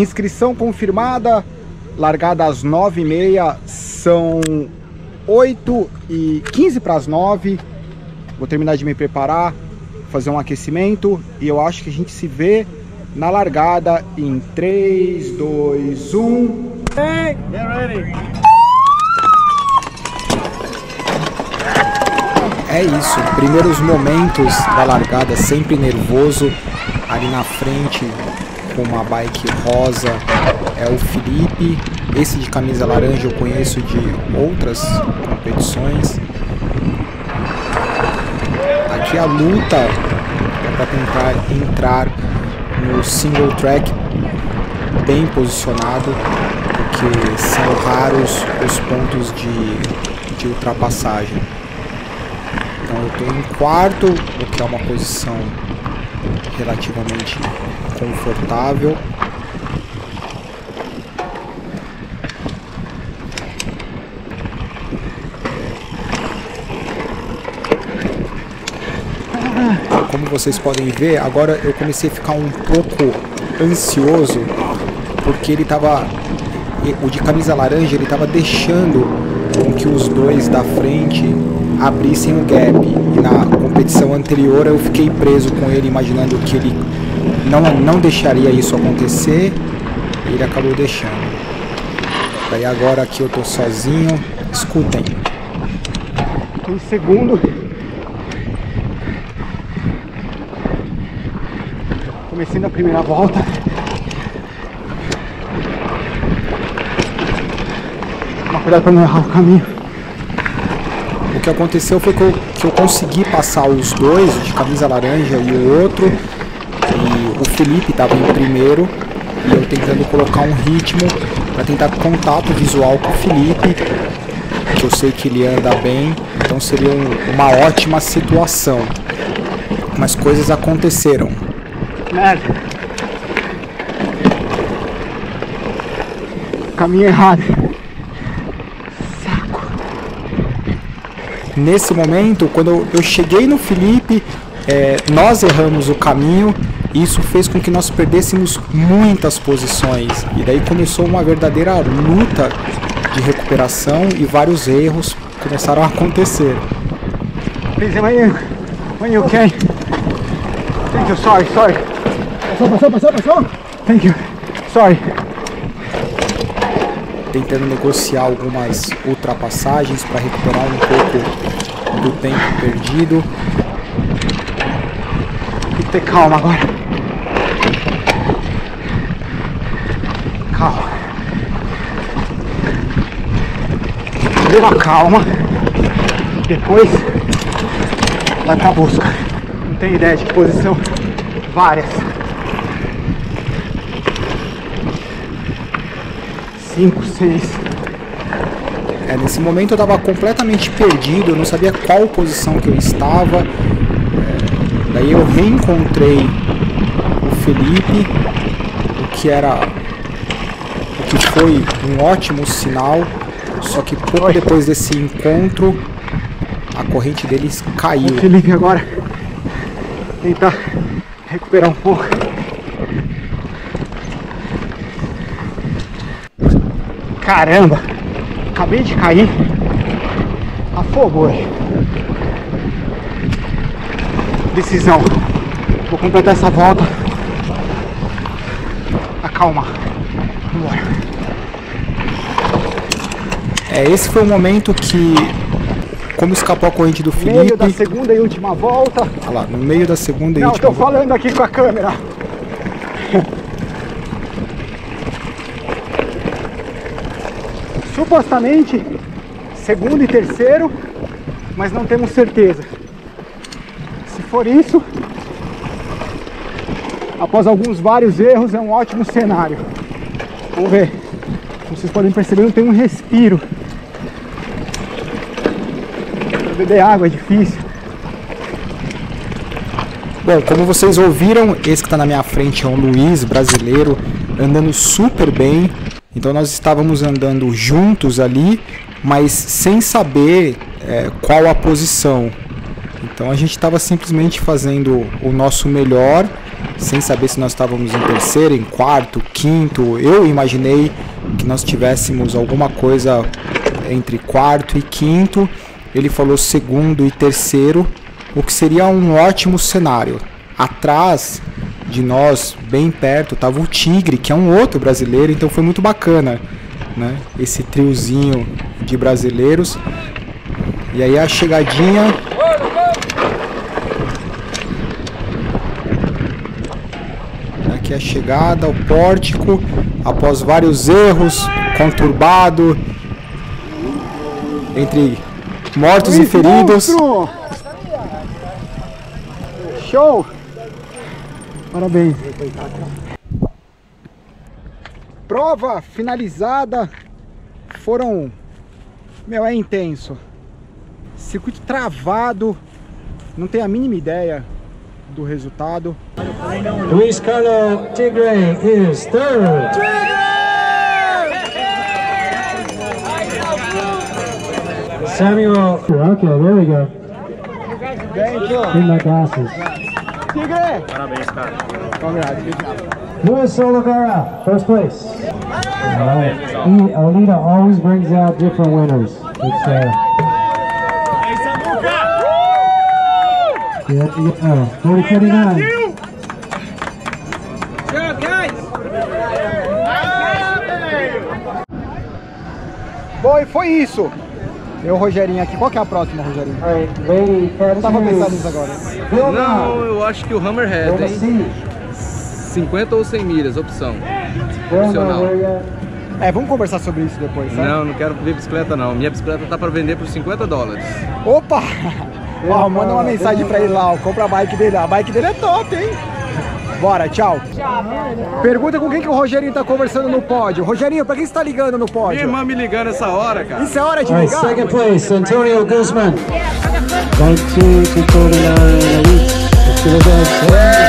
inscrição confirmada, largada às 9h30, são 8h15 para as 9. Vou terminar de me preparar, fazer um aquecimento e eu acho que a gente se vê na largada em 3, 2, 1. Hey, get ready. É isso, primeiros momentos da largada, sempre nervoso. Ali na frente, com uma bike rosa, é o Felipe. Esse de camisa laranja eu conheço de outras competições. Aqui a luta é para tentar entrar no single track bem posicionado, porque são raros os pontos de ultrapassagem. Então eu estou em quarto, o que é uma posição relativamente confortável. Como vocês podem ver, agora eu comecei a ficar um pouco ansioso, porque o de camisa laranja, ele estava deixando com que os dois da frente abrissem o gap, e na competição anterior eu fiquei preso com ele, imaginando que ele não deixaria isso acontecer, e ele acabou deixando. Daí agora aqui eu tô sozinho, escutem. Tô em segundo. Comecei na primeira volta. Toma cuidado para não errar o caminho. O que aconteceu foi que eu consegui passar os dois, de camisa laranja e o outro, e o Felipe estava em primeiro, e eu tentando colocar um ritmo para tentar contato visual com o Felipe, que eu sei que ele anda bem, então seria uma ótima situação. Mas coisas aconteceram. Merda. Caminho errado. Saco. Nesse momento, quando eu cheguei no Felipe, nós erramos o caminho. E isso fez com que nós perdêssemos muitas posições. E daí começou uma verdadeira luta de recuperação e vários erros começaram a acontecer. Please, when you can. Thank you, sorry. Passou. Thank you, sorry. Tentando negociar algumas ultrapassagens para recuperar um pouco do tempo perdido. Tem que ter calma agora. Calma. Primeiro a calma. Depois vai pra busca. Não tem ideia de que posição. Várias. 5, 6. Nesse momento eu estava completamente perdido, eu não sabia qual posição que eu estava. Daí eu reencontrei o Felipe, o que foi um ótimo sinal, só que pouco depois desse encontro a corrente deles caiu. O Felipe agora tentar recuperar um pouco. Caramba, acabei de cair, afogou. Decisão, vou completar essa volta. Acalma. Vambora. Esse foi o momento que, como escapou a corrente do Felipe. No meio da segunda e última volta. Olha lá, no meio da segunda e última volta. Não, tô falando aqui com a câmera. Supostamente segundo e terceiro, mas não temos certeza. Se for isso, após vários erros, é um ótimo cenário. Vamos ver. Como vocês podem perceber, não tem um respiro. Para beber água é difícil. Bom, como vocês ouviram, esse que está na minha frente é um Luiz, brasileiro, andando super bem. Então nós estávamos andando juntos ali, mas sem saber qual a posição. Então a gente estava simplesmente fazendo o nosso melhor, sem saber se nós estávamos em terceiro, em quarto, quinto. Eu imaginei que nós tivéssemos alguma coisa entre quarto e quinto. Ele falou segundo e terceiro, o que seria um ótimo cenário. Atrás de nós, bem perto, estava o Tigre, que é um outro brasileiro, então foi muito bacana, né? Esse triozinho de brasileiros. E aí a chegadinha. Aqui a chegada, o pórtico, após vários erros, conturbado, entre mortos e feridos. Monstro! Show! Parabéns. Prova finalizada. Foram... Meu, é intenso. Circuito travado. Não tenho a mínima ideia do resultado. Luis Carlos Tigre is third. Samuel. Okay, there we go. Thank you. In my glasses. Tigre! Parabéns, cara. Luis Oliveira, first place. Alita always brings out different winners. It's yeah, 40-39. Bom, e foi isso. Eu, Rogerinho, aqui. Qual que é a próxima, Rogerinho? Eu tava pensando nisso agora. Não, eu acho que o Hammerhead, hein? 50 ou 100 milhas, opção. Opcional. Vamos conversar sobre isso depois, tá? Não quero ver bicicleta não. Minha bicicleta tá para vender por $50. Opa! Ó, manda uma mensagem pra ele lá, ó. Compra a bike dele. A bike dele é top, hein? Bora, tchau. Pergunta com quem que o Rogerinho tá conversando no pódio. Rogerinho, pra quem você tá ligando no pódio? Minha irmã me ligando essa hora, cara. Isso é hora de All right, ligar? second place, Antonio Guzman. 19-49.